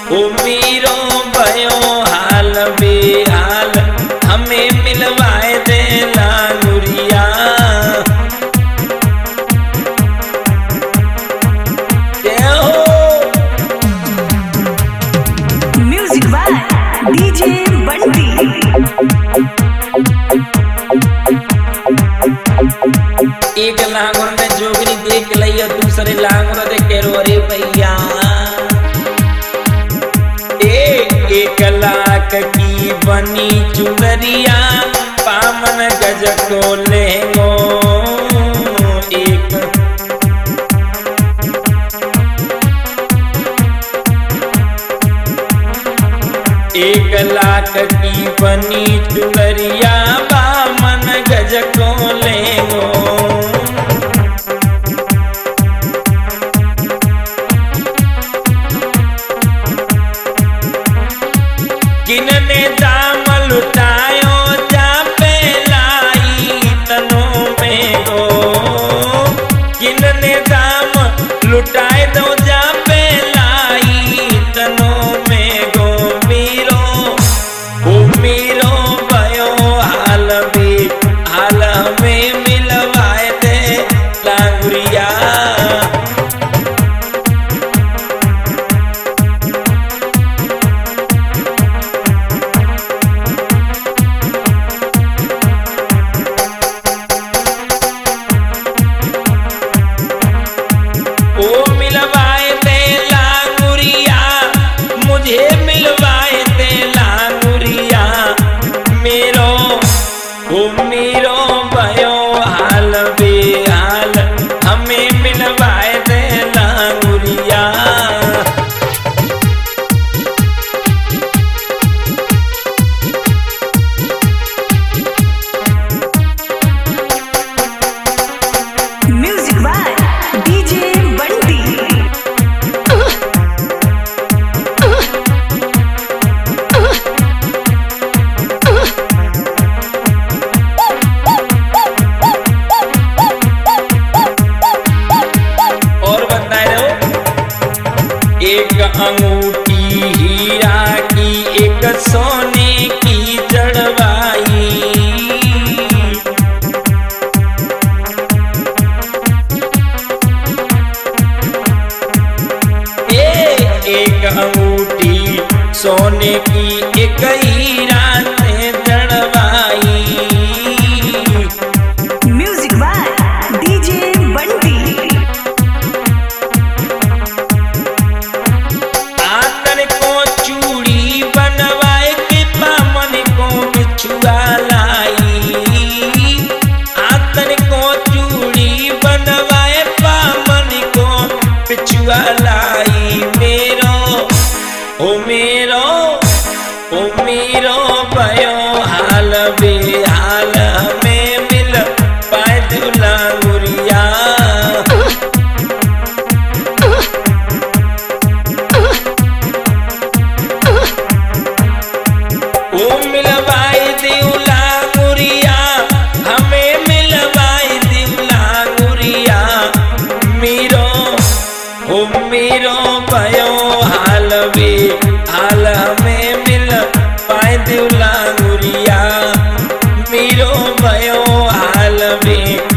ओ Miro भयो हाल बेहाल हमें मिलवाए दे लांगुरिया। Music by DJ Bunty. एक लांगुर ने जोगनी देख लिया दूसरे लांगुर देखे रो रे भैया। एक लाख की बनी चुनरिया पामन गज को लेंगो। एक लाख की बनी चुनरिया पामन गज को लेंगो। किनने दाम लुटायो जा पे लाई तनों में गो। किनने दाम लुटाए दो जा पे लाई तनों में गो। मीरो ओ मीरो भयो हाल भी हाल में मिलवाए दे लांगुरिया। मिलवाए दे लांगुरिया मुझे मिलवाए दे लांगुरिया। मेरो ओ मेरो भयो हाल बेहाल हमें मिलवाए दे लांगुरिया। Music by DJ Bunty. और बताए रहो एक अंगूठी हीरा की एक सोने की जड़वाई। एक अंगूठी सोने की एक हीरा से जड़वाई। Music by DJ Bunty. आतन को चूड़ी बनवाए के पामन को बिछुआ लाई। आतन को चूड़ी बनवाए पामन को बिछुआ लाई। मेरो ओ मेरो भयो हाल बेहाल में मिल पाए दे लांगुरिया। ओ मिलवाए दे लांगुरिया हमें मिलवाए दे लांगुरिया। मेरो ओ मेरो भयो हाल बेहाल हमें मिल पाए दे लांगुरिया। मेरो भयो हाल बे